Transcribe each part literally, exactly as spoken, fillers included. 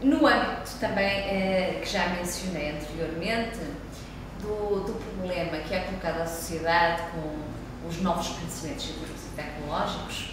No âmbito também, eh, que já mencionei anteriormente, do, do problema que é colocado à sociedade com os novos conhecimentos científicos e tecnológicos,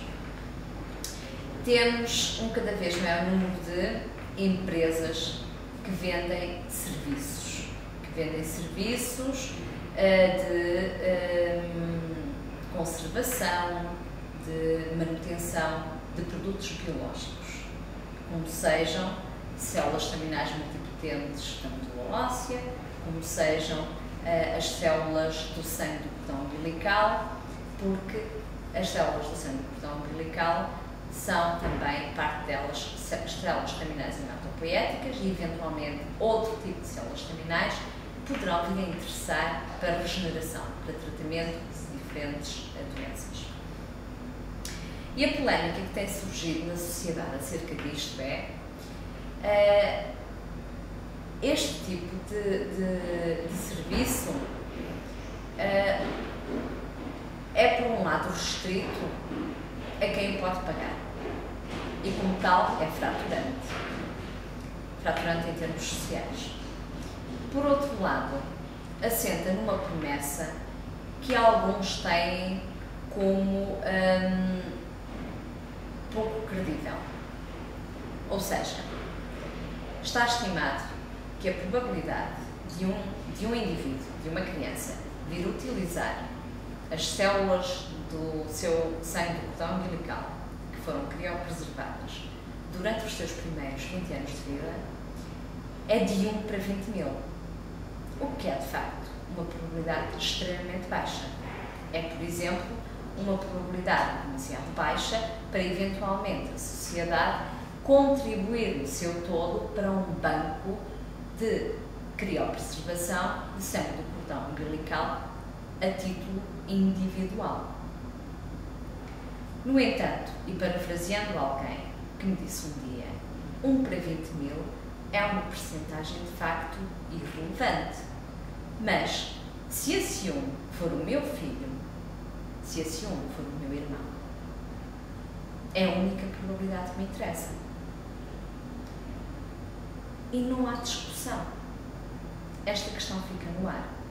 temos um cada vez maior número de empresas que vendem serviços, que vendem serviços uh, de um, conservação, de manutenção de produtos biológicos, como sejam células estaminais multipotentes da medula óssea, como sejam uh, as células do sangue do cordão umbilical, porque as células do sangue do cordão umbilical são também, parte delas, células estaminais hematopoéticas e, eventualmente, outro tipo de células estaminais poderão vir a interessar para a regeneração, para tratamento de diferentes doenças. E a polémica que tem surgido na sociedade acerca disto é uh, este tipo de, de, de serviço uh, é, por um lado, restrito a quem o pode pagar e, como tal, é fraturante. Fraturante em termos sociais. Por outro lado, assenta numa promessa que alguns têm como hum, pouco credível. Ou seja, está estimado que a probabilidade de um, de um indivíduo, de uma criança, vir utilizar as células do seu sangue do cordão umbilical, que foram criopreservadas durante os seus primeiros vinte anos de vida, é de um para vinte mil, o que é, de facto, uma probabilidade extremamente baixa. É, por exemplo, uma probabilidade demasiado baixa para, eventualmente, a sociedade contribuir no seu todo para um banco de criopreservação de sangue do cordão umbilical a título individual. No entanto, e parafraseando alguém que me disse um dia, um para vinte mil é uma percentagem de facto irrelevante. Mas, se esse um for o meu filho, se esse um for o meu irmão, é a única probabilidade que me interessa. E não há discussão. Esta questão fica no ar.